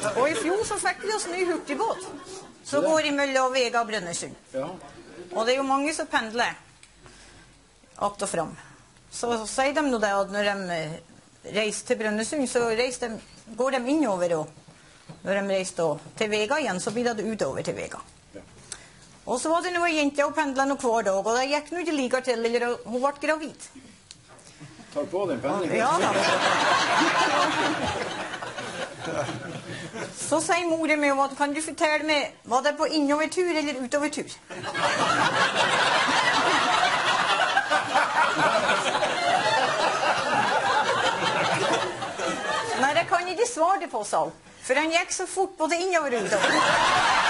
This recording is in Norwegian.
Og i fjor så fikk vi oss ny hurtigbåt. Så går imellom Vega og Brønnøysund. Ja. Og det er jo mange som pendler akt og fram. Så sier de nå det at når de reiser til Brønnøysund, så går de innover, og når de reiser til Vega igjen, så blir det utover til Vega. Ja. Og så var det noen jenter og pendlet noe hver dag, og det gikk nå ikke like til, eller hun ble gravid. Tar på den pendlingen. Ja da. Så sier moren min, kan du fortelle meg, var det på innovertur eller utovertur? Nei, det kan jeg ikke svare på, sa hun. For han gikk så fort både innover og utover.